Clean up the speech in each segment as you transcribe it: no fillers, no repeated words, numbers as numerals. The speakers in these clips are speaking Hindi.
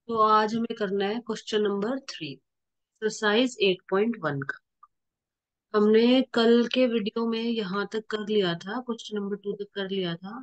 तो आज हमें करना है क्वेश्चन नंबर 3, एक्सरसाइज 8.1 का। हमने कल के वीडियो में यहाँ तक कर लिया था, क्वेश्चन नंबर 2 तक कर लिया था।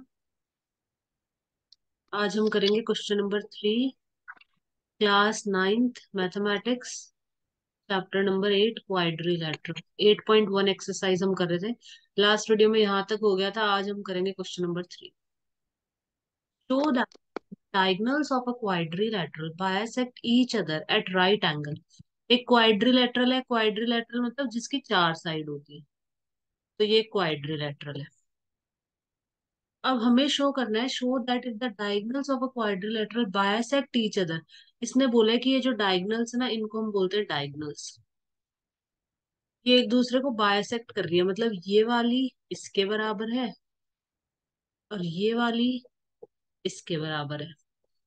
आज हम करेंगे question number 3, class 9th mathematics, chapter number 8 quadrilateral. 8.1 exercise हम कर रहे थे, लास्ट वीडियो में यहाँ तक हो गया था। आज हम करेंगे question number 3। Show that diagonals of a quadrilateral bisect each other at right angle। एक क्वाड्रिलेटरल है, क्वाड्रिलेटरल मतलब जिसकी चार साइड होती है, तो ये क्वाड्रिलेटरल है। अब हमें शो करना है, show that if the diagonals of a quadrilateral bisect each other. इसने बोला है कि ये जो डायगोनल्स है ना, इनको हम बोलते हैं डायगोनल्स। ये एक दूसरे को बायसेक्ट कर रही है, मतलब ये वाली इसके बराबर है और ये वाली इसके बराबर है।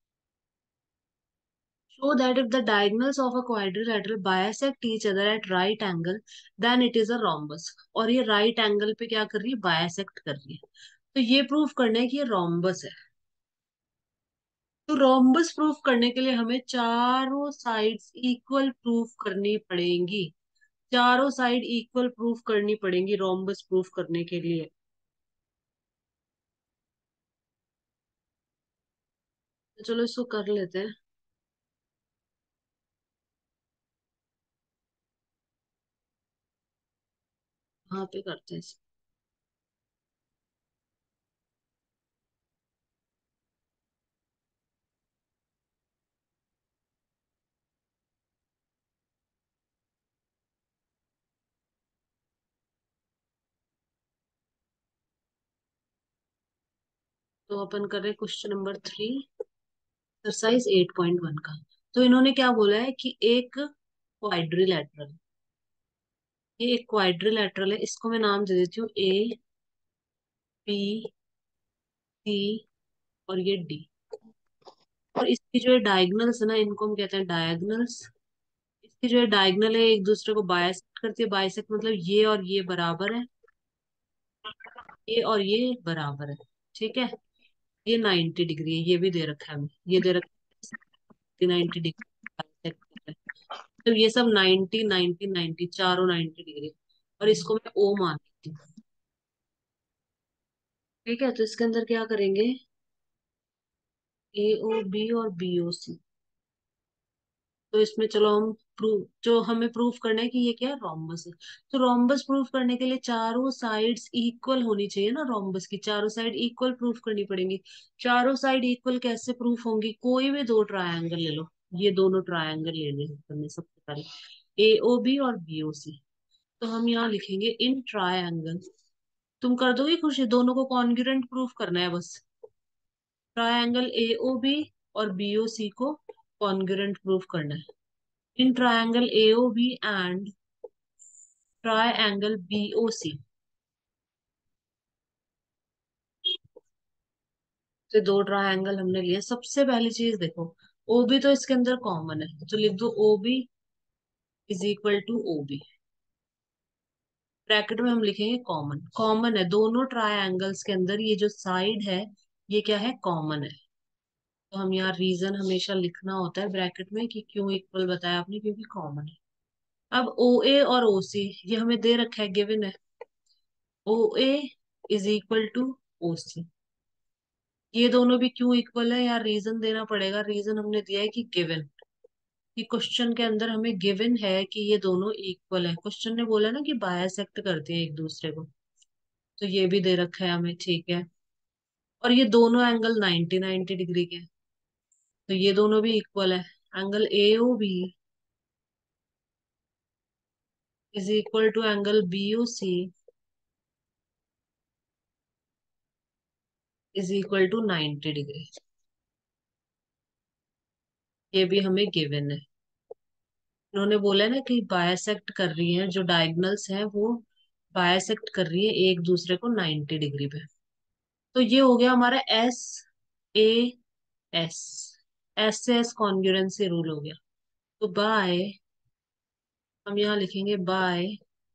Show that if the diagonals of a quadrilateral bisect each other at right angle, then it is a rhombus। और ये right angle पे क्या कर रही है, बायसेक्ट कर रही है। तो ये प्रूफ करना है कि ये रोम्बस है। तो रोम्बस प्रूफ करने के लिए हमें चारों साइड्स इक्वल प्रूफ करनी पड़ेंगी। चारों साइड इक्वल प्रूफ करनी पड़ेंगी रोम्बस प्रूफ करने के लिए। तो चलो इसको कर लेते हैं। वहां पे करते हैं इसको। तो अपन कर रहे हैं क्वेश्चन नंबर 3, एक्सरसाइज 8.1 का। तो इन्होंने क्या बोला है कि एक क्वाड्रिलेटरल, ये एक क्वाड्रिलेटरल है, इसको मैं नाम दे देती हूँ ए, बी, सी और ये डी। और इसकी जो है डायगनल्स है ना, इनको हम कहते हैं डायगनल्स। इसकी जो है डायगनल है, एक दूसरे को बाइसेक्ट करती है। बाइसेक्ट मतलब ये और ये बराबर है, ये और ये बराबर है। ठीक है। ये 90 डिग्री है, ये भी दे रखा है हमें, ये दे रखा है 90 डिग्री बाइसेक्ट कर रहा है। तो ये सब 90 90 90 चारों 90 डिग्री। और इसको मैं ओ मान लेती हूँ। ठीक है, तो इसके अंदर क्या करेंगे, ए ओ बी और बी ओ सी। तो इसमें चलो हम प्रूफ, जो हमें प्रूफ करना है कि ये क्या है, रोम्बस है। तो रोम्बस प्रूफ करने के लिए चारों साइड्स इक्वल होनी चाहिए ना, रोम्बस की चारों साइड इक्वल प्रूफ करनी पड़ेंगी। चारों साइड इक्वल कैसे प्रूफ होंगी, कोई भी दो ट्रायंगल ले लो। ये दोनों ट्रायंगल ले लें हमने सबसे पहले, ए ओ बी और बी ओ सी। तो हम यहाँ लिखेंगे इन ट्रायंगल। तुम कर दोगे खुशी, दोनों को कॉन्ग्रुएंट प्रूफ करना है बस। ट्रायंगल ए ओ बी और बी ओ सी को कॉन्ग्रुएंट प्रूफ करना है। In triangle AOB and triangle BOC से दो ट्रायंगल हमने लिए। सबसे पहली चीज देखो, OB तो इसके अंदर कॉमन है, तो लिख दो OB is equal to OB। Bracket में हम लिखेंगे कॉमन। कॉमन है दोनों ट्रायंगल्स के अंदर, ये जो साइड है ये क्या है, कॉमन है। तो हम यहाँ रीजन हमेशा लिखना होता है ब्रैकेट में कि क्यों इक्वल बताया आपने, क्योंकि कॉमन है। अब OA और OC ये हमें दे रखा है, गिवन है। OA is equal to OC। ये दोनों भी क्यों इक्वल है, यार रीजन देना पड़ेगा। रीजन हमने दिया है कि गिवन, कि क्वेश्चन के अंदर हमें गिवन है कि ये दोनों इक्वल है। क्वेश्चन ने बोला ना कि बायसेक्ट करते हैं एक दूसरे को, तो ये भी दे रखा है हमें। ठीक है। और ये दोनों एंगल 90 90 डिग्री के हैं, तो ये दोनों भी इक्वल है। Angle A O B is equal to angle B O C is equal to 90 degree. ये भी हमें गिवन है। उन्होंने बोला है ना कि बायसेक्ट कर रही है, जो डायगोनल्स हैं वो बायसेक्ट कर रही है एक दूसरे को 90 डिग्री पे। तो ये हो गया हमारा ए एस। एस से एस कॉन्ग्रुएंसी रूल हो गया। तो बाय, हम यहाँ लिखेंगे बाय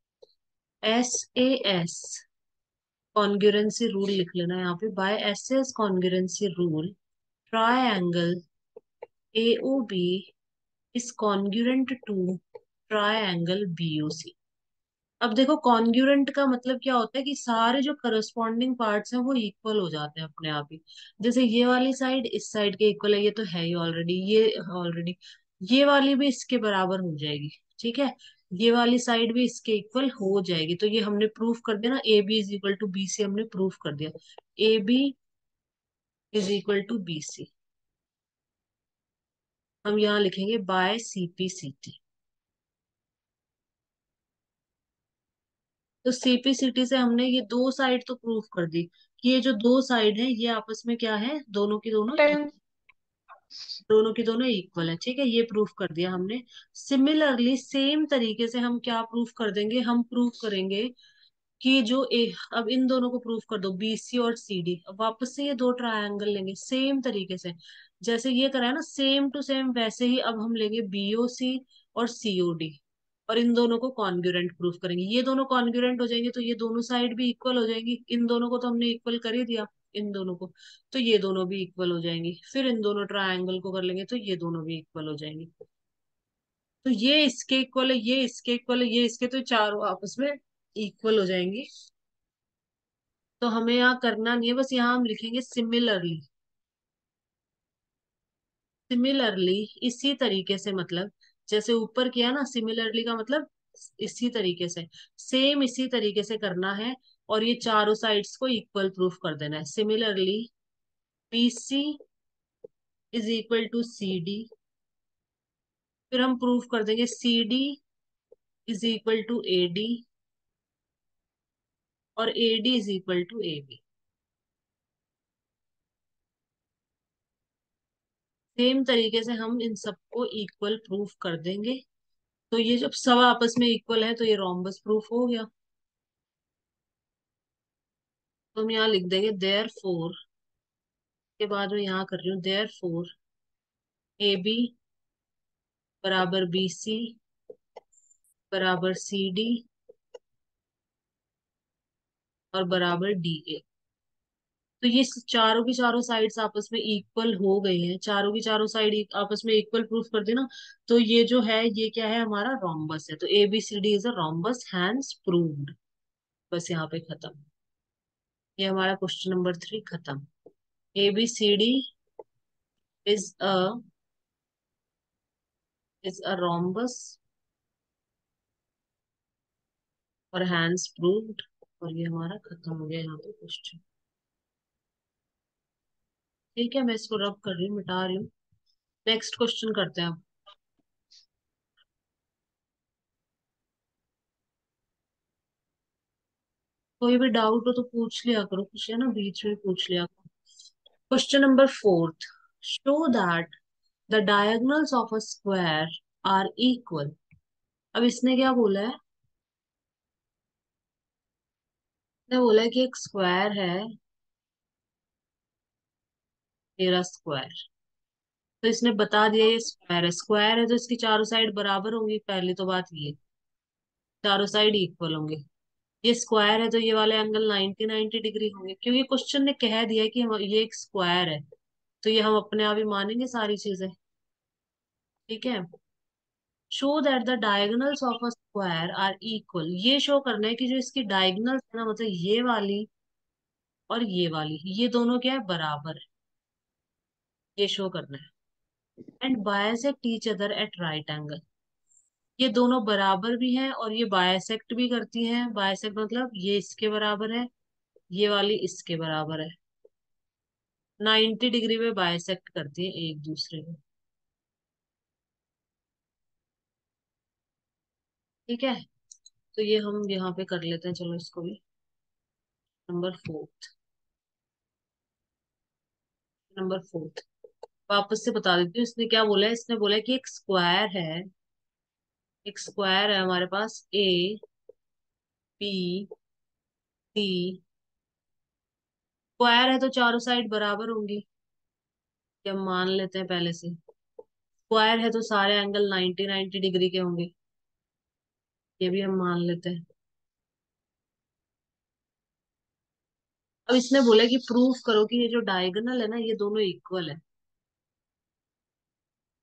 एस कॉन्ग्रुएंसी रूल लिख लेना यहाँ पे। By S congruency rule triangle AOB is congruent to triangle BOC। अब देखो कॉन्ग्रुएंट का मतलब क्या होता है कि सारे जो करस्पॉन्डिंग पार्ट्स हैं वो इक्वल हो जाते हैं अपने आप ही। जैसे ये वाली साइड इस साइड के इक्वल है, ये तो है ही ऑलरेडी, ये ऑलरेडी, ये वाली भी इसके बराबर हो जाएगी। ठीक है, ये वाली साइड भी इसके इक्वल हो जाएगी। तो ये हमने प्रूफ कर दिया ना, AB is equal to BC, हमने प्रूफ कर दिया। AB is equal to BC, हम यहाँ लिखेंगे बाय CPCT। तो CPCT से हमने ये दो साइड तो प्रूफ कर दी कि ये जो दो साइड है ये आपस में क्या है, दोनों की दोनों, टेन। दोनों की दोनों इक्वल है। ठीक है, ये प्रूफ कर दिया हमने। सिमिलरली सेम तरीके से हम क्या प्रूफ कर देंगे, हम प्रूफ करेंगे कि जो अब इन दोनों को प्रूफ कर दो, BC और CD। अब वापस से ये दो ट्रायंगल लेंगे सेम तरीके से, जैसे ये करा है ना सेम टू सेम, वैसे ही अब हम लेंगे BOC और COD, और इन दोनों को कॉन्ग्रुएंट प्रूफ करेंगे। ये दोनों कॉन्ग्रुएंट हो जाएंगे तो ये दोनों साइड भी इक्वल हो जाएंगी। इन दोनों को तो हमने इक्वल कर ही दिया, इन दोनों को, तो ये दोनों भी इक्वल हो जाएंगी। फिर इन दोनों ट्रायंगल को कर लेंगे तो ये दोनों भी इक्वल हो जाएंगी। तो ये इसके इक्वल है, ये इसके इक्वल है, ये इसके, तो चारों आपस में इक्वल हो जाएंगी। तो हमें यहाँ करना नहीं है, बस यहाँ हम लिखेंगे सिमिलरली। सिमिलरली इसी तरीके से, मतलब जैसे ऊपर किया ना, सिमिलरली का मतलब इसी तरीके से, सेम इसी तरीके से करना है। और ये चारों साइड्स को इक्वल प्रूफ कर देना है। Similarly BC is equal to CD, फिर हम प्रूफ कर देंगे CD is equal to AD, और AD is equal to AB। Same तरीके से हम इन सबको इक्वल प्रूफ कर देंगे। तो ये जब सब आपस में इक्वल है तो ये रोम्बस प्रूफ हो गया। तो हम यहाँ लिख देंगे देयर फोर, के बाद मैं यहाँ कर रही हूँ देयर फोर AB बराबर BC बराबर CD और बराबर DA। तो ये चारों की चारों साइड्स आपस में इक्वल हो गई हैं, चारों की चारों साइड आपस में इक्वल प्रूफ कर देना। तो ये जो है ये क्या है, हमारा रोम्बस है। तो ABCD is a rhombus, hence proved. बस यहाँ पे खत्म। ये हमारा क्वेश्चन नंबर 3 खत्म। ABCD is a rhombus और हैंस प्रूव्ड। और ये हमारा खत्म हो गया यहाँ पे क्वेश्चन। ठीक है, मैं इसको रब कर रही हूँ, मिटा रही हूँ। नेक्स्ट क्वेश्चन करते हैं अब। कोई भी डाउट हो तो पूछ लिया करो, कुछ है ना बीच में पूछ लिया करो। Question number 4, show that the diagonals of a square are equal. अब इसने क्या बोला है, इसने बोला है कि एक स्क्वायर है, मेरा स्क्वायर। तो इसने बता दिया ये स्क्वायर है, स्क्वायर है तो इसकी चारों साइड बराबर होंगी, पहली तो बात ये, चारों साइड इक्वल होंगे। ये स्क्वायर है तो ये वाले एंगल 90 डिग्री होंगे, क्योंकि क्वेश्चन ने कह दिया है कि ये एक स्क्वायर है। तो ये हम अपने आप ही मानेंगे सारी चीजें। ठीक है, show that the diagonals of a square are equal. ये शो करना है कि जो इसकी डायगोनल्स है ना, मतलब ये वाली और ये वाली, ये दोनों क्या है, बराबर है। ये शो करना है। And bisect each other at right angle. ये दोनों बराबर भी हैं और ये बायसेक्ट भी करती हैं। बायसेक्ट मतलब ये इसके बराबर है, ये वाली इसके बराबर है, 90 डिग्री में बायसेक्ट करती है एक दूसरे को। ठीक है, तो ये हम यहाँ पे कर लेते हैं, चलो इसको भी। नंबर 4, नंबर 4 वापस से बता देती हूँ इसने क्या बोला है। इसने बोला है कि एक स्क्वायर है, एक स्क्वायर है हमारे पास, ABCD। स्क्वायर है तो चारों साइड बराबर होंगी, ये हम मान लेते हैं पहले से। स्क्वायर है तो सारे एंगल 90 डिग्री के होंगे, ये भी हम मान लेते हैं। अब इसने बोला कि प्रूफ करो कि ये जो डायगोनल है ना, ये दोनों इक्वल है।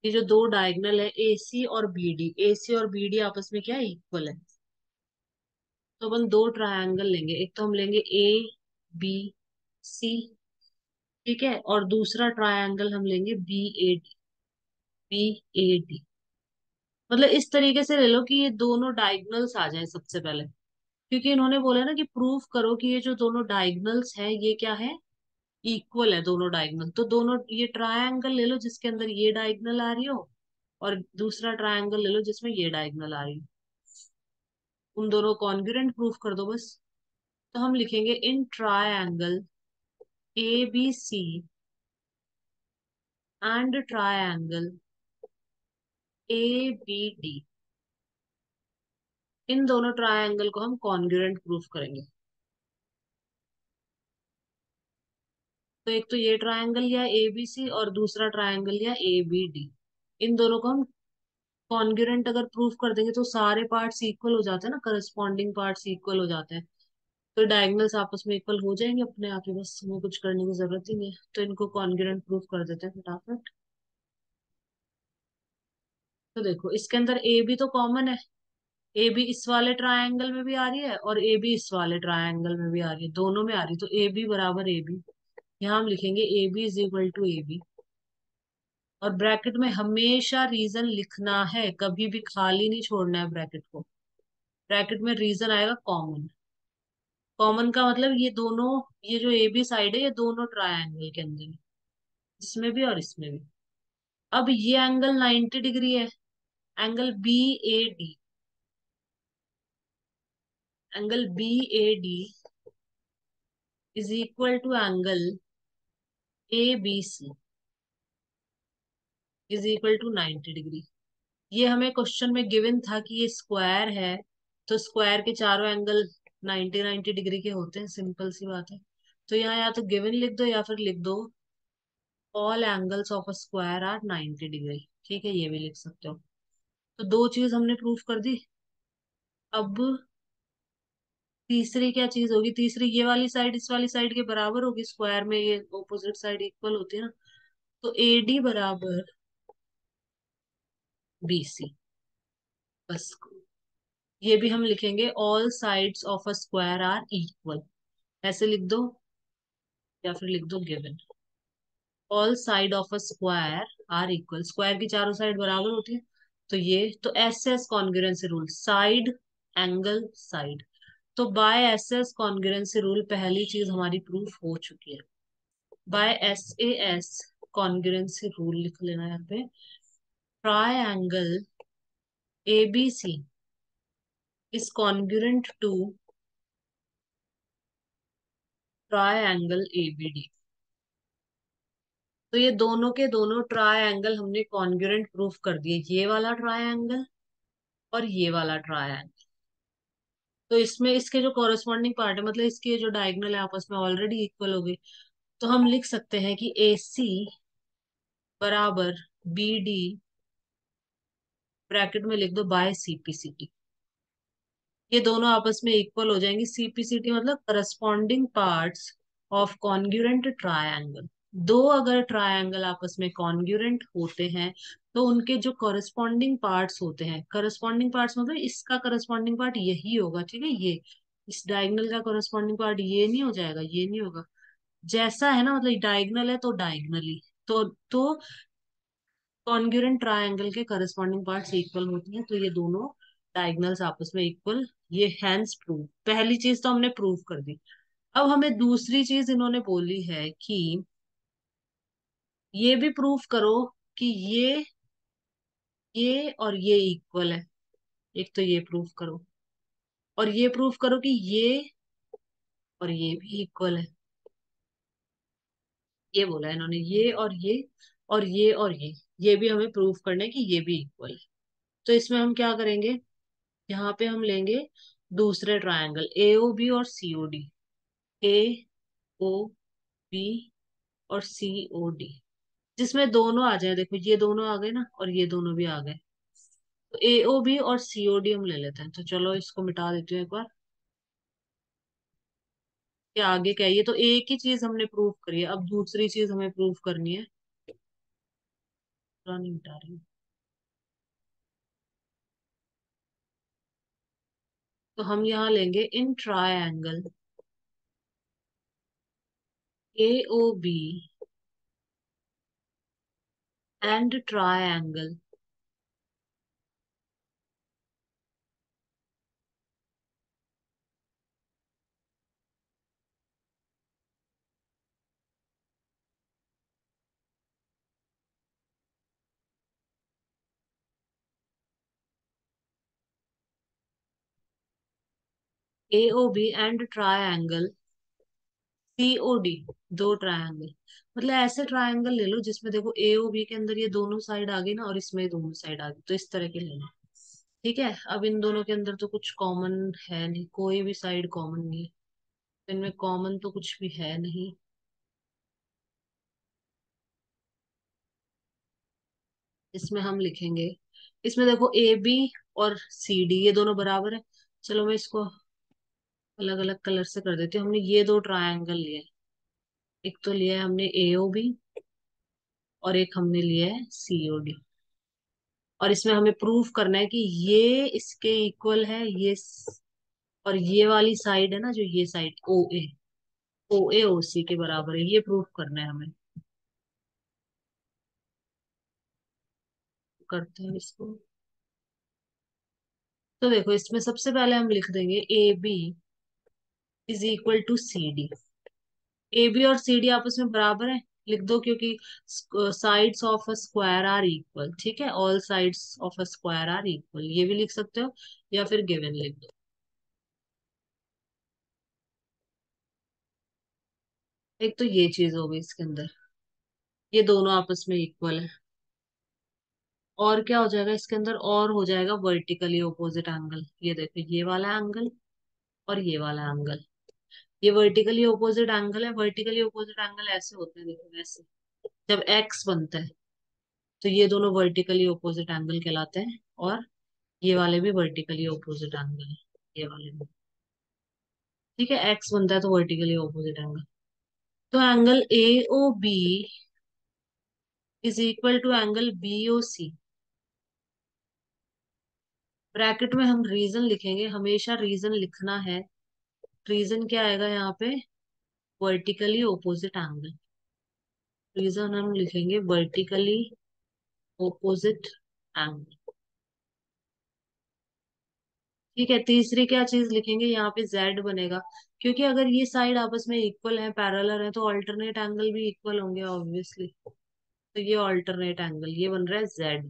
ये जो दो डायगोनल है एसी और बीडी, एसी और बीडी आपस में क्या इक्वल है। तो अपन दो ट्रायंगल लेंगे, एक तो हम लेंगे ए बी सी, ठीक है, और दूसरा ट्रायंगल हम लेंगे B A D, B A D. मतलब इस तरीके से ले लो कि ये दोनों डायगोनल्स आ जाए सबसे पहले, क्योंकि इन्होंने बोला ना कि प्रूफ करो कि ये जो दोनों डायगोनल्स है ये क्या है, इक्वल है दोनों डायगोनल। तो दोनों ये ट्रायंगल ले लो जिसके अंदर ये डायगोनल आ रही हो, और दूसरा ट्रायंगल ले लो जिसमें ये डायगोनल आ रही हो, उन दोनों कॉन्ग्रुएंट प्रूफ कर दो बस। तो हम लिखेंगे in triangle A B C and triangle A B D, इन दोनों ट्रायंगल को हम कॉन्ग्रुएंट प्रूफ करेंगे। तो एक तो ये ट्रायंगल या ए बी सी और दूसरा ट्रायंगल या ए बी डी, इन दोनों को हम कॉन्ग्रुएंट अगर प्रूफ कर देंगे तो सारे पार्ट्स इक्वल हो जाते हैं ना, करस्पॉन्डिंग पार्ट्स इक्वल हो जाते हैं। तो डायगोनल्स आपस में इक्वल हो जाएंगे अपने आप ही, बस हमें कुछ करने की जरूरत ही नहीं है। तो इनको कॉन्ग्रुएंट प्रूफ कर देते हैं फटाफट। तो देखो इसके अंदर ए बी तो कॉमन है, ए बी इस वाले ट्रायंगल में भी आ रही है और ए बी इस वाले ट्रायंगल में भी आ रही है, दोनों में आ रही है। तो ए बी बराबर ए बी, यहाँ हम लिखेंगे A B is equal to A B, और ब्रैकेट में हमेशा रीजन लिखना है, कभी भी खाली नहीं छोड़ना है ब्रैकेट को। ब्रैकेट में रीजन आएगा कॉमन, कॉमन का मतलब ये दोनों, ये जो ए बी साइड है ये दोनों ट्रायंगल के अंदर है, इसमें भी और इसमें भी। अब ये एंगल 90 डिग्री है, angle B A D, angle B A D is equal to angle A B C is equal to 90 degree. ये हमें क्वेश्चन में गिवन था कि ये स्क्वायर है, तो स्क्वायर के चारों एंगल 90 90 डिग्री के होते हैं, सिंपल सी बात है। तो यहाँ या तो गिवन लिख दो या फिर लिख दो all angles of a square are 90 degree, ठीक है, ये भी लिख सकते हो। तो दो चीज हमने प्रूफ कर दी। अब तीसरी क्या चीज होगी, तीसरी ये वाली साइड इस वाली साइड के बराबर होगी, स्क्वायर में ये ऑपोजिट साइड इक्वल होती है ना। तो ए डी बराबर बी सी, बस ये भी हम लिखेंगे all sides of a square are equal, ऐसे लिख दो या फिर लिख दो given all side of a square are equal, square की चारों साइड बराबर होती है। तो ये तो S S congruency rule, side angle side, तो by S S congruency rule पहली चीज हमारी प्रूफ हो चुकी है। By S A S congruency rule लिख लेना यहाँ पे, triangle A B C is congruent to triangle A B D. तो ये दोनों के दोनों ट्रायंगल हमने कॉन्ग्रुएंट प्रूफ कर दिए, ये वाला ट्रायंगल और ये वाला ट्रायंगल। तो इसमें इसके जो कॉरेस्पॉन्डिंग पार्ट है, मतलब इसके जो डायगोनल है आपस में ऑलरेडी इक्वल हो गए। तो हम लिख सकते हैं कि ए सी बराबर बी डी, ब्रैकेट में लिख दो बाय सीपीसीटी, ये दोनों आपस में इक्वल हो जाएंगे। सीपीसीटी मतलब corresponding parts of congruent triangle. दो अगर ट्रायंगल आपस में कॉन्ग्रुएंट होते हैं तो उनके जो करस्पॉन्डिंग पार्ट्स होते हैं, करस्पॉन्डिंग पार्ट्स मतलब इसका करस्पॉन्डिंग पार्ट यही होगा, ठीक है, ये इस डायगोनल का करस्पॉन्डिंग पार्ट ये नहीं हो जाएगा, ये नहीं होगा, जैसा है ना, मतलब डायगोनल है तो डायगोनली, तो कॉन्ग्रुएंट ट्रायंगल के करस्पॉन्डिंग पार्ट्स इक्वल होती हैं, तो ये दोनों डायगोनल्स आपस में इक्वल, ये हैंस प्रूफ, पहली चीज तो हमने प्रूफ कर दी। अब हमें दूसरी चीज इन्होंने बोली है कि ये भी प्रूफ करो कि ये और ये इक्वल है, एक तो ये प्रूफ करो, और ये प्रूफ करो कि ये और ये भी इक्वल है। ये बोला है इन्होंने, ये और ये और ये और ये भी हमें प्रूफ करना है कि ये भी इक्वल है। तो इसमें हम क्या करेंगे, यहाँ पे हम लेंगे दूसरे ट्रायंगल एओ बी और CO D, A O B और सी ओ डी, जिसमें दोनों आ जाए, देखो ये दोनों आ गए ना और ये दोनों भी आ गए। तो एओ बी और सीओ डी हम ले लेते हैं, तो चलो इसको मिटा देते हैं एक बार। ये आगे क्या है, ये तो एक ही चीज हमने प्रूफ करी है, अब दूसरी चीज हमें प्रूफ करनी है। पूरा नहीं मिटा रही हूँ। तो हम यहाँ लेंगे in triangle A O B and triangle A O B and triangle COD. दो ट्रायंगल, मतलब ऐसे ट्रायंगल ले लो जिसमें देखो ए ओ बी के अंदर ये दोनों साइड आ गई ना, और इसमें दोनों साइड आ गई, तो इस तरह के लेना। ठीक है, अब इन दोनों के अंदर तो कुछ कॉमन है नहीं, कोई भी साइड कॉमन नहीं है, तो इनमें कॉमन तो कुछ भी है नहीं। इसमें हम लिखेंगे, इसमें देखो ए बी और सी डी ये दोनों बराबर है। चलो मैं इसको अलग अलग कलर से कर देती हूँ। हमने ये दो ट्रायंगल लिए, एक तो लिया है हमने ए ओ बी और एक हमने लिया है सी ओ डी। और इसमें हमें प्रूफ करना है कि ये इसके इक्वल है, और ये वाली साइड है ना, जो ये साइड ओ ए ओ सी के बराबर है, ये प्रूफ करना है हमें। करते हैं इसको। तो देखो इसमें सबसे पहले हम लिख देंगे A B is equal to C D. A B और सी डी आपस में बराबर है, लिख दो, क्योंकि sides of a square are equal. ठीक है, all sides of a square are equal, ये भी लिख सकते हो, या फिर गिवन लिख दो। एक तो ये चीज हो गई इसके अंदर, ये दोनों आपस में इक्वल है। और क्या हो जाएगा इसके अंदर, और हो जाएगा वर्टिकली ऑपोजिट एंगल। ये देखो ये वाला एंगल और ये वाला एंगल, ये वर्टिकली ऑपोजिट एंगल है। वर्टिकली ऑपोजिट एंगल ऐसे होते हैं, देखो ऐसे, जब एक्स बनता है तो ये दोनों वर्टिकली ऑपोजिट एंगल कहलाते हैं, और ये वाले भी वर्टिकली ऑपोजिट एंगल है, ये वाले भी। ठीक है, एक्स बनता है तो वर्टिकली ऑपोजिट एंगल। तो angle A O B is equal to angle B O C. Bracket में हम रीजन लिखेंगे, हमेशा रीजन लिखना है। रीजन क्या आएगा यहाँ पे, वर्टिकली ऑपोजिट एंगल। रीजन हम लिखेंगे वर्टिकली ऑपोजिट एंगल। ठीक है, तीसरी क्या चीज लिखेंगे, यहाँ पे जेड बनेगा, क्योंकि अगर ये साइड आपस में इक्वल है, पैरेलल है, तो अल्टरनेट एंगल भी इक्वल होंगे ऑब्वियसली। तो ये अल्टरनेट एंगल ये बन रहा है जेड।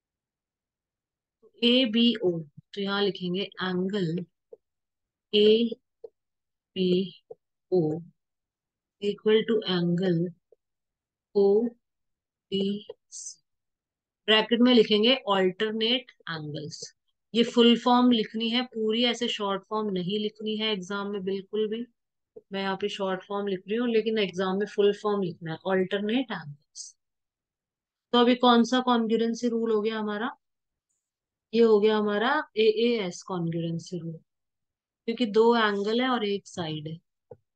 ए बी ओ, तो यहाँ लिखेंगे angle A B O equal to angle O B C. Bracket में लिखेंगे ऑल्टरनेट एंगल्स। ये फुल फॉर्म लिखनी है पूरी, ऐसे शॉर्ट फॉर्म नहीं लिखनी है एग्जाम में बिल्कुल भी। मैं यहाँ पे शॉर्ट फॉर्म लिख रही हूँ, लेकिन एग्जाम में फुल फॉर्म लिखना है, ऑल्टरनेट एंगल्स। तो अभी कौन सा कॉन्ग्रुएंसी रूल हो गया हमारा, ये हो गया हमारा A A S congruency rule, क्योंकि दो एंगल है और एक साइड है।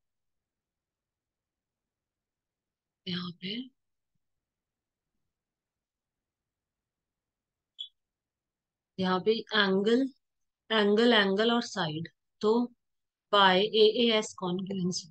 यहाँ पे यहाँ पे एंगल एंगल एंगल और साइड, तो by A A S congruence,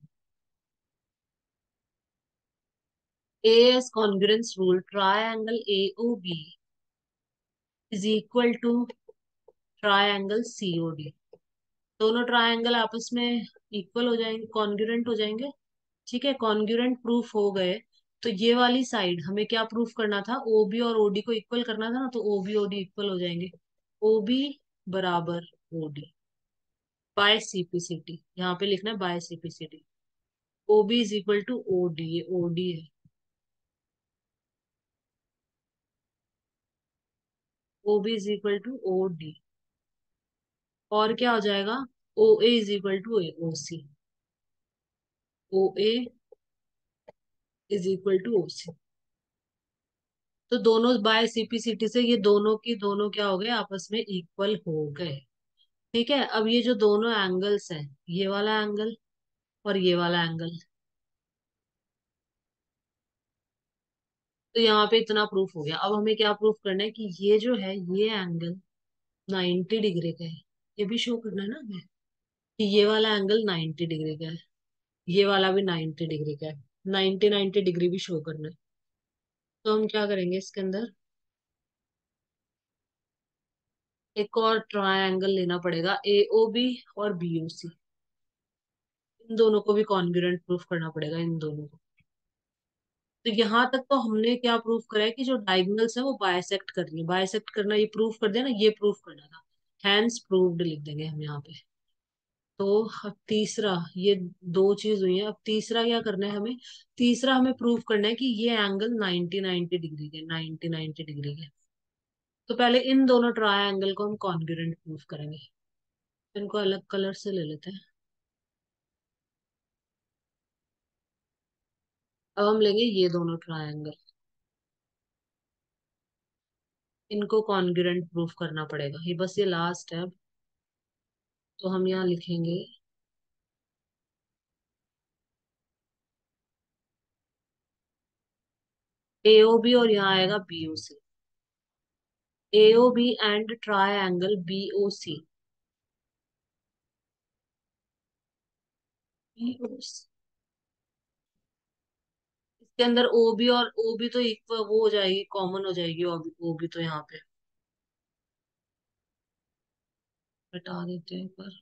A S congruence rule triangle A O B is equal to triangle C O D. दोनों ट्रायंगल आपस में इक्वल हो जाएंगे, कॉन्ग्रुएंट हो जाएंगे। ठीक है, कॉन्ग्रुएंट प्रूफ हो गए, तो ये वाली साइड हमें क्या प्रूफ करना था, ओबी और ओडी को इक्वल करना था ना, तो ओबी ओडी इक्वल हो जाएंगे। ओबी बराबर ओडी बाय सीपीसीटी, यहाँ पे लिखना है by CPCT. OB is equal to OD, ये ओडी है, OB is equal to OD. और क्या हो जाएगा, O A is equal to O C, O A is equal to O C. तो दोनों बाय सीपीसीटी से ये दोनों की दोनों क्या हो गए, आपस में इक्वल हो गए। ठीक है, अब ये जो दोनों एंगल्स हैं, ये वाला एंगल और ये वाला एंगल, तो यहाँ पे इतना प्रूफ हो गया। अब हमें क्या प्रूफ करना है कि ये जो है ये एंगल 90 डिग्री का है। ये भी शो करना है ना हमें कि ये वाला एंगल 90 डिग्री का है, ये वाला भी 90 डिग्री का है, 90 डिग्री भी शो करना है। तो हम क्या करेंगे इसके अंदर, एक और ट्रायंगल लेना पड़ेगा, ए ओ बी और बी ओ सी। इन दोनों को भी कॉन्ग्रुएंट प्रूफ करना पड़ेगा, इन दोनों को। तो यहाँ तक तो हमने क्या प्रूफ करा है कि जो डायगोनल्स है वो बाइसेक्ट कर रही है। बाइसेक्ट करना ये प्रूफ कर दिया ना, ये प्रूफ करना था। हैंस प्रूव्ड लिख देंगे हम यहाँ पे। तो अब तीसरा, ये दो चीज हुई है, अब तीसरा क्या करना है हमें। तीसरा हमें प्रूफ करना है कि ये एंगल 90 डिग्री के, 90 डिग्री के। तो पहले इन दोनों ट्रायंगल को हम कॉन्ग्रुएंट प्रूफ करेंगे। इनको अलग कलर से ले लेते हैं। अब हम लेंगे ये दोनों ट्रायंगल, इनको कॉन्ग्रुएंट प्रूफ करना पड़ेगा। ये बस ये लास्ट है अब। तो हम यहाँ लिखेंगे AOB और यहाँ आएगा BOC। AOB and triangle BOC। BOC इसके अंदर OB और OB तो इक्वल वो हो जाएगी, कॉमन हो जाएगी। OB तो यहाँ पे हटा देते हैं पर।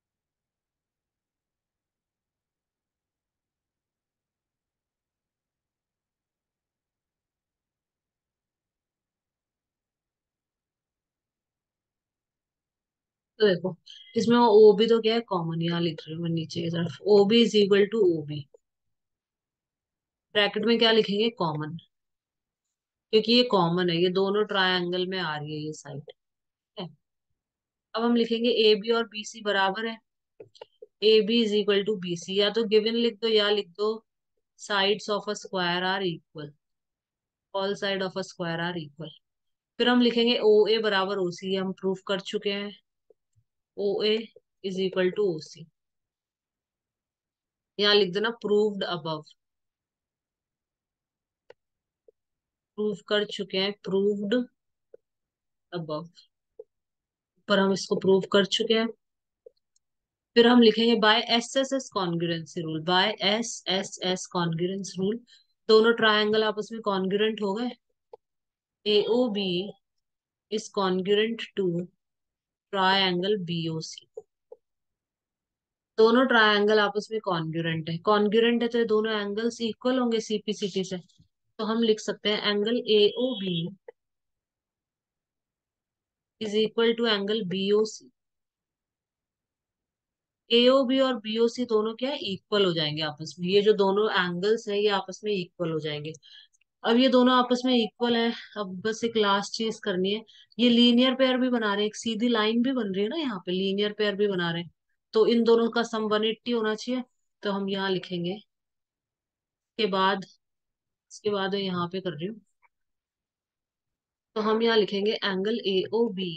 तो देखो इसमें OB तो क्या है, कॉमन। यहाँ लिख रही हूँ मैं नीचे की तरफ, OB is equal to OB। Bracket में क्या लिखेंगे, कॉमन, क्योंकि ये कॉमन है, ये दोनों ट्रायंगल में आ रही है ये साइड। है। अब हम लिखेंगे AB और BC बराबर है। AB is equal to BC, या तो गिवन लिख दो या लिख दो sides of a square are equal, all side of a square are equal. फिर हम लिखेंगे OA बराबर OC, ये हम प्रूफ कर चुके हैं। OA is equal to OC। यहाँ लिख देना प्रूव्ड अबव, प्रूव कर चुके हैं, प्रूव्ड अबव। पर हम इसको प्रूव कर चुके हैं। फिर हम लिखेंगे by SSS congruency rule, by SSS congruence rule. दोनों ट्रायंगल आपस में कॉन्ग्रुएंट हो गए। AOB is congruent to triangle BOC। दोनों ट्रायंगल आपस में कॉन्ग्रुएंट है। कॉन्ग्रुएंट है तो ये दोनों एंगल्स इक्वल होंगे CPCT से। तो हम लिख सकते हैं angle AOB is equal to angle BOC। AOB और BOC दोनों क्या है, इक्वल हो जाएंगे आपस में। ये जो दोनों एंगल्स है ये आपस में इक्वल हो जाएंगे। अब ये दोनों आपस में इक्वल है। अब बस एक लास्ट चीज करनी है। ये लीनियर पेयर भी बना रहे हैं, एक सीधी लाइन भी बन रही है ना यहाँ पे, लीनियर पेयर भी बना रहे हैं। तो इन दोनों का सम 180 होना चाहिए। तो हम यहाँ लिखेंगे, के बाद, इसके बाद मैं यहाँ पे कर रही हूँ। तो हम यहाँ लिखेंगे angle AOB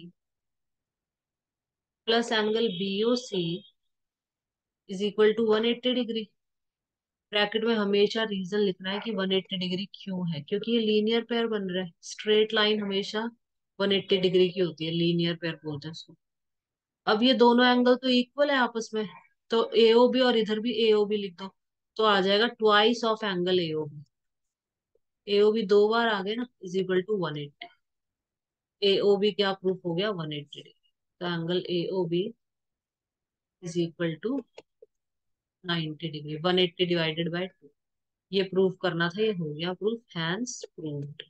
plus angle BOC is equal to 180 degree. Bracket में हमेशा रीजन लिखना है कि 180 डिग्री क्यों है, क्योंकि ये लीनियर पेयर बन रहा है। स्ट्रेट लाइन हमेशा 180 डिग्री की होती है, लीनियर पेयर बोलते हैं उसको। अब ये दोनों एंगल तो इक्वल है आपस में, तो AOB और इधर भी AOB लिख दो। तो आ जाएगा twice of angle AOB। AOB दो बार आ गए ना, इज इक्वल टू 180। AOB क्या प्रूफ हो गया, 180 डिग्री। तो angle AOB is equal to 90 degree, 180 divided by 2। ये प्रूफ करना था, ये हो गया प्रूफ, हैंस प्रूव्ड।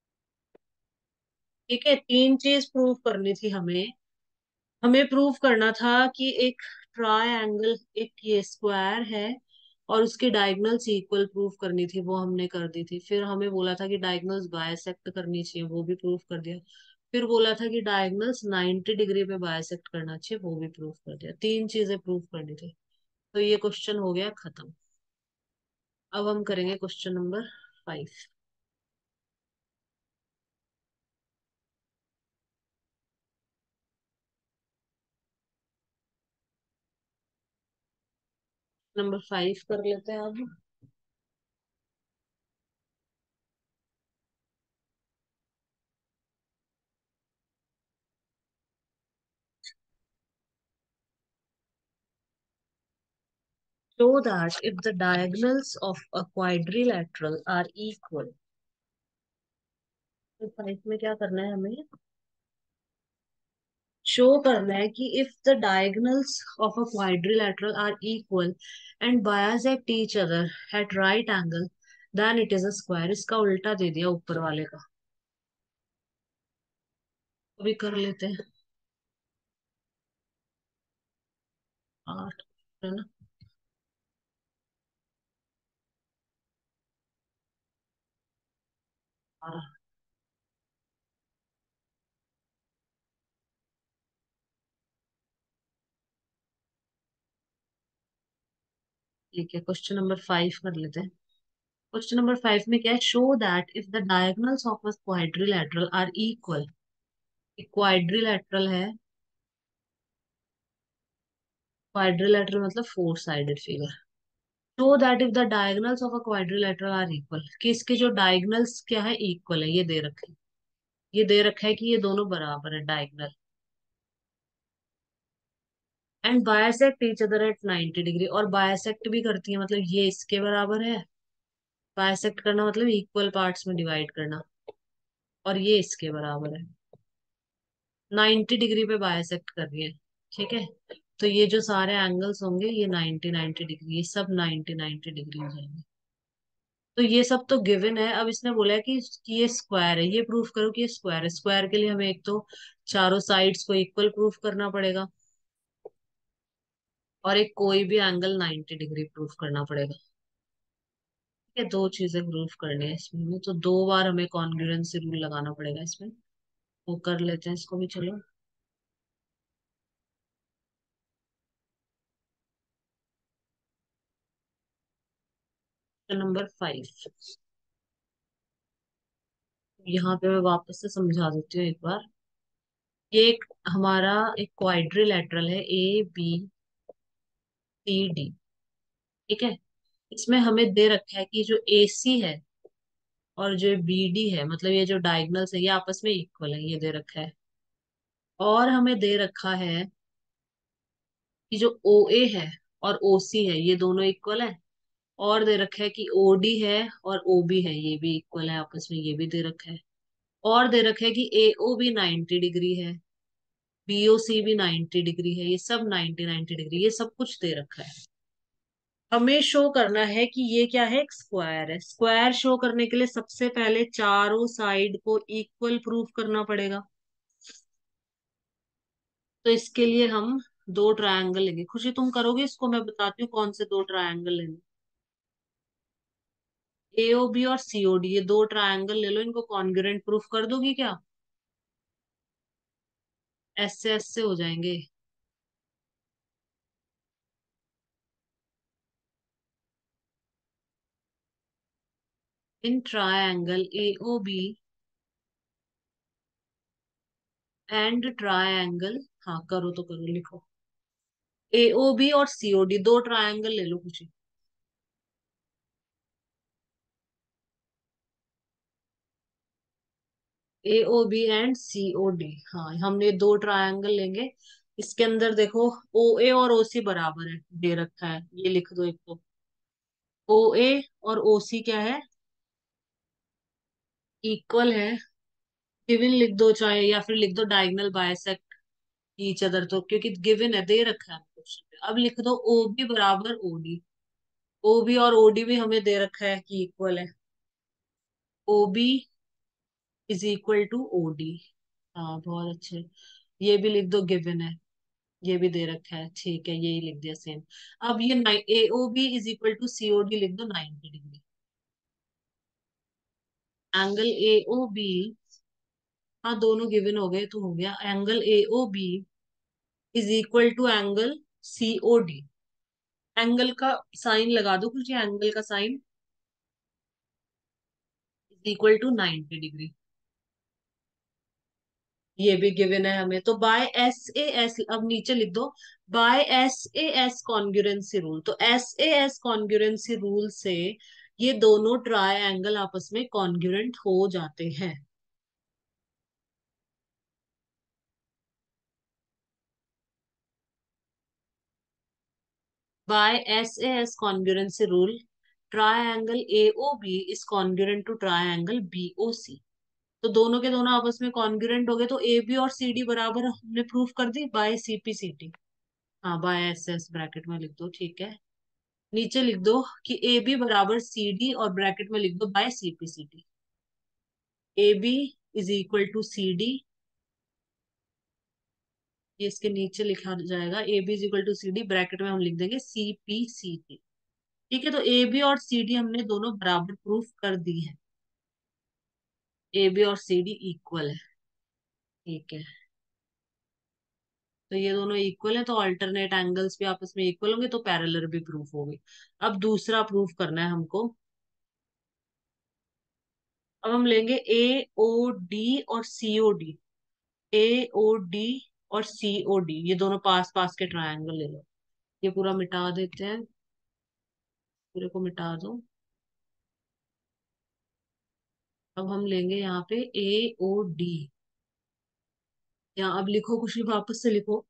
ठीक है, तीन चीज प्रूफ करनी थी हमें। हमें प्रूफ करना था कि एक ट्रायंगल, एक ये स्क्वायर है और उसकी डायगोनल्स इक्वल, प्रूफ करनी थी, वो हमने कर दी थी। फिर हमें बोला था कि डायगोनल्स बाइसेक्ट करनी चाहिए, वो भी प्रूफ कर दिया। फिर बोला था कि डायगोनल्स 90 डिग्री पे बाइसेक्ट करना चाहिए, वो भी प्रूफ कर दिया। तीन चीजें प्रूफ करनी थी। तो ये क्वेश्चन हो गया खत्म। अब हम करेंगे क्वेश्चन नंबर 5। नंबर 5 कर लेते हैं अब। show that if the diagonals of a quadrilateral are equal। तो फाइव में क्या करना है हमें, शो करना है कि if the diagonals of a quadrilateral are equal and bisect each other at right angle then it is a square. इसका उल्टा दे दिया ऊपर वाले का, अभी कर लेते हैं। आठ है ना। हाँ, ठीक है, क्वेश्चन नंबर फाइव कर लेते हैं। क्वेश्चन नंबर फाइव में क्या है, show that if the diagonals of a quadrilateral are equal. Quadrilateral है, क्वाड्रिलेटरल मतलब four sided figure. Show that if the diagonals of a quadrilateral are equal, कि इसके जो डायगोनल्स क्या है, इक्वल है, ये दे रखे हैं। ये दे रखा है कि ये दोनों बराबर है diagonal, and bisect each other at 90 degree, और बायसेक्ट भी करती है, मतलब ये इसके बराबर है। बायसेक्ट करना मतलब इक्वल पार्ट्स में डिवाइड करना, और ये इसके बराबर है। 90 डिग्री पे बायसेक्ट कर रही है, ठीक है। तो ये जो सारे एंगल्स होंगे ये 90 डिग्री, ये सब 90 डिग्री हो जाएंगे। तो ये सब तो गिवन है। अब इसने बोला है कि ये स्क्वायर है, ये प्रूफ करो कि ये स्क्वायर है। स्क्वायर के लिए हमें एक तो चारों साइड्स को इक्वल प्रूफ करना पड़ेगा, और एक कोई भी एंगल 90 डिग्री प्रूफ करना पड़ेगा। ये दो चीजें प्रूफ करनी है इसमें, तो दो बार हमें कॉन्ग्रुएंसी रूल लगाना पड़ेगा इसमें। वो कर लेते हैं इसको भी, चलो। नंबर फाइव, यहाँ पे मैं वापस से समझा देती हूँ एक बार। ये एक हमारा एक क्वाड्रिलेटरल है, ए बी सी डी, ठीक है। इसमें हमें दे रखा है कि जो ए सी है और जो बी डी है, मतलब ये जो डायगोनल्स है, ये आपस में इक्वल है, ये दे रखा है। और हमें दे रखा है कि जो ओ ए है और ओ सी है, ये दोनों इक्वल है। और दे रखा है कि ओ डी है और ओ बी है, ये भी इक्वल है आपस में, ये भी दे रखा है। और दे रखा है कि ए ओ भी 90 डिग्री है, बी ओ सी भी 90 डिग्री है, ये सब 90 डिग्री, ये सब कुछ दे रखा है। हमें शो करना है कि ये क्या है, एक स्क्वायर है। स्क्वायर शो करने के लिए सबसे पहले चारों साइड को इक्वल प्रूफ करना पड़ेगा। तो इसके लिए हम दो ट्रायंगल लेंगे। खुशी तुम करोगे इसको, मैं बताती हूँ कौन से दो ट्रायंगल लेंगे। एओबी और सीओडी, ये दो ट्रायंगल ले लो, इनको कॉन्ग्रुएंट प्रूफ कर दोगी क्या? एस से हो जाएंगे। In triangle AOB and triangle, हाँ करो तो करो, लिखो। एओबी और सीओडी, दो ट्रायंगल ले लो कुछ। A O B and C O D, हाँ हमने दो ट्रायंगल लेंगे। इसके अंदर देखो, ओ ए और ओ सी बराबर है, दे रखा है, ये लिख दो एक तो। ओ ए और ओ सी क्या है, इक्वल है। गिवन लिख दो चाहे, या फिर लिख दो डायगोनल बाइसेक्ट ईच अदर, तो क्योंकि गिवन है, दे रखा है क्वेश्चन पे। अब लिख दो ओ बी बराबर ओ डी। ओ बी और ओ डी भी हमें दे रखा है कि इक्वल है। O B is equal to O D, हाँ बहुत अच्छे। ये भी लिख दो, गिवन है, ये भी दे रखा है, ठीक है, यही लिख दिया सेम। अब ये A O B is equal to C O D लिख दो, 90 degree. Angle A O B, हाँ दोनों गिवन हो गए तो हो गया। Angle A O B is equal to angle C O D. Angle का साइन लगा दो कुछ, एंगल का sign is equal to 90 degree, ये भी गिवन है हमें। तो बाय एस ए एस, अब नीचे लिख दो by S A S congruency rule. तो S A S congruency rule से ये दोनों ट्रायंगल आपस में कॉन्ग्रुएंट हो जाते हैं। By SAS congruency rule triangle AOB is congruent to triangle BOC। तो दोनों के दोनों आपस में कॉन्ग्रुएंट हो गए, तो AB और CD बराबर हमने प्रूफ कर दी बाय CPCT। हाँ, बाय SS ब्रैकेट में लिख दो, ठीक है। नीचे लिख दो कि AB बराबर CD और ब्रैकेट में लिख दो by CPCT। AB is equal to CD, ये इसके नीचे लिखा जाएगा। AB is equal to CD, bracket में हम लिख देंगे CPCT। ठीक है, तो AB और CD हमने दोनों बराबर प्रूफ कर दी है। AB और CD इक्वल है, ठीक है। तो ये दोनों इक्वल है, तो अल्टरनेट एंगल्स भी आपस में इक्वल होंगे, तो पैरेलल भी प्रूफ होगी। अब दूसरा प्रूफ करना है हमको। अब हम लेंगे AOD और COD। AOD और COD ये दोनों पास पास के ट्रायंगल ले लो। ये पूरा मिटा देते हैं, पूरे को मिटा दो। अब हम लेंगे यहाँ पे AOD। यहाँ अब लिखो, कुछ भी वापस से लिखो।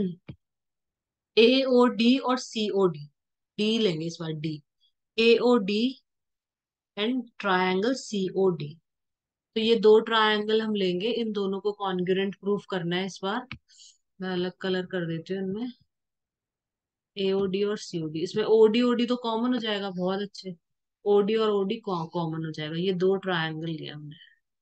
AOD और COD, डी लेंगे इस बार, D. AOD and triangle COD। तो ये दो ट्रायंगल हम लेंगे, इन दोनों को कॉन्ग्रुएंट प्रूफ करना है इस बार। मैं अलग कलर कर देती हूँ इनमें। AOD और COD, इसमें OD OD तो कॉमन हो जाएगा, बहुत अच्छे। OD और OD कॉमन हो जाएगा, ये दो ट्रायंगल लिया हमने।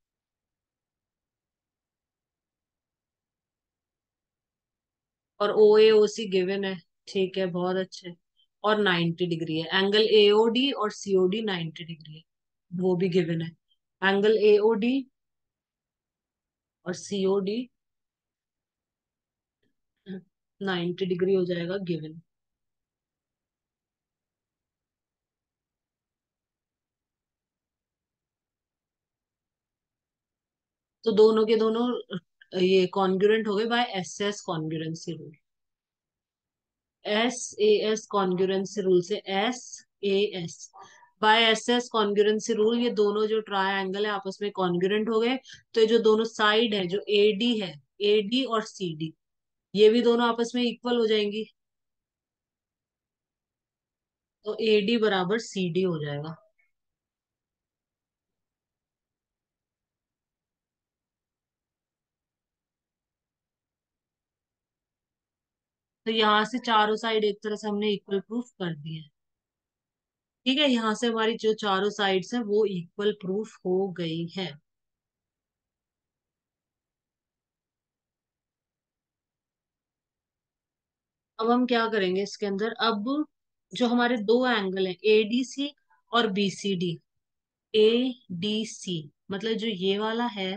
और OAOC गिवन है, ठीक है, बहुत अच्छे। और 90 डिग्री है एंगल। AOD और COD 90 डिग्री है, वो भी गिवन है। एंगल AOD और COD 90 डिग्री हो जाएगा गिवन। तो दोनों के दोनों ये कॉन्ग्रुएंट हो गए by SS congruency rule. SAS congruency rule से SAS by SS congruency rule, ये दोनों जो ट्रायंगल है आपस में कॉन्ग्रुएंट हो गए। तो ये जो दोनों साइड है, जो AD है, AD और CD, ये भी दोनों आपस में इक्वल हो जाएंगी। तो AD बराबर CD हो जाएगा। तो यहाँ से चारों साइड एक तरह से हमने इक्वल प्रूफ कर दिए। ठीक है, यहाँ से हमारी जो चारों साइड्स हैं वो इक्वल प्रूफ हो गई है। अब हम क्या करेंगे इसके अंदर, अब जो हमारे दो एंगल हैं ADC और BCD। ADC मतलब जो ये वाला है,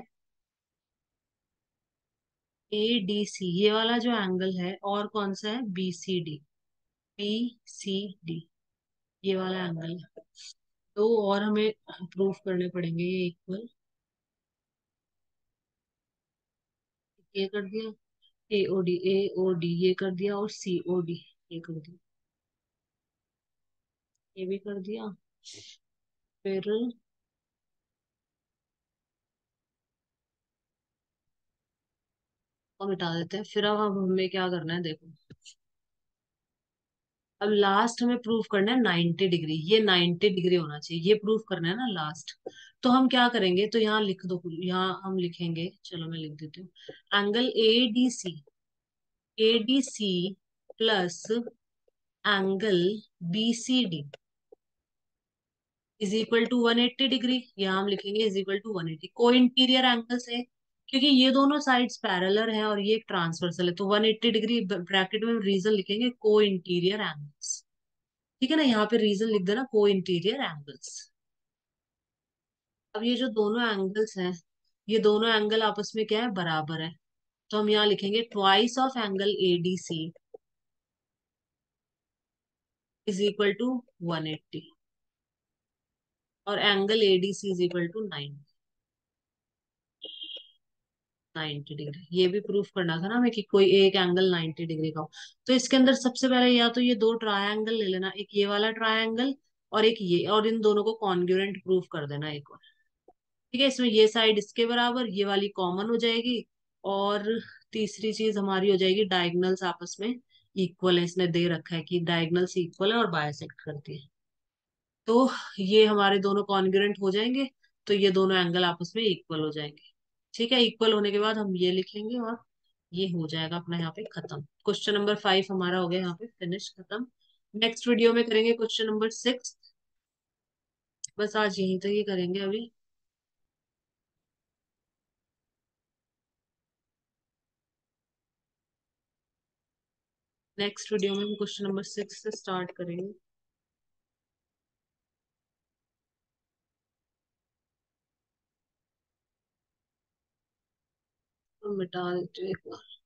ADC ये वाला जो एंगल है, और कौन सा है, BCD। BCD ये वाला एंगल है। तो और हमें प्रूफ करने पड़ेंगे ये इक्वल। ये कर दिया, AOD ये कर दिया, और COD ये कर दिया, ये भी कर दिया। फिर और मिटा देते हैं। फिर अब हमें क्या करना है, देखो। अब लास्ट हमें प्रूफ करना है 90 डिग्री, ये 90 डिग्री होना चाहिए, ये प्रूफ करना है ना लास्ट। तो हम क्या करेंगे, तो यहाँ लिख दो, यहाँ हम लिखेंगे, चलो मैं लिख देती हूँ। Angle ADC plus angle BCD is equal to 180 degree. यहाँ हम लिखेंगे इज इक्वल टू 180, को इंटीरियर एंगल्स है, क्योंकि ये दोनों साइड्स पैरेलल है और ये एक ट्रांसवर्सल है, तो 180 डिग्री ब्रैकेट में रीजन लिखेंगे को इंटीरियर एंगल्स। ठीक है ना, यहाँ पे रीजन लिख देना को इंटीरियर एंगल्स। अब ये जो दोनों एंगल्स हैं, ये दोनों एंगल आपस में क्या है, बराबर है। तो हम यहाँ लिखेंगे twice of angle ADC is equal to 180, और angle ADC is equal to 90 degree. ये भी प्रूफ करना था ना हमें कि कोई एक एंगल 90 डिग्री का हो। तो इसके अंदर सबसे पहले या तो ये दो ट्रायंगल ले लेना, एक ये वाला ट्रायंगल और एक ये, और इन दोनों को कॉन्ग्रुएंट प्रूफ कर देना एक और। ठीक है, इसमें ये साइड इसके बराबर, ये वाली कॉमन हो जाएगी। और तीसरी चीज हमारी हो जाएगी डायगोनल्स आपस में इक्वल है, इसने दे रखा है कि डायगोनल्स इक्वल है और बाइसेक्ट करती है। तो ये हमारे दोनों कॉन्ग्रुएंट हो जाएंगे, तो ये दोनों एंगल आपस में इक्वल हो जाएंगे। ठीक है, इक्वल होने के बाद हम ये लिखेंगे और ये हो जाएगा अपना यहाँ पे खत्म। क्वेश्चन नंबर 5 हमारा हो गया यहाँ पे फिनिश, खत्म। नेक्स्ट वीडियो में करेंगे क्वेश्चन नंबर 6। बस आज यहीं तक ही करेंगे अभी। नेक्स्ट वीडियो में हम क्वेश्चन नंबर 6 से स्टार्ट करेंगे। तो मिटा देते हैं एक बार।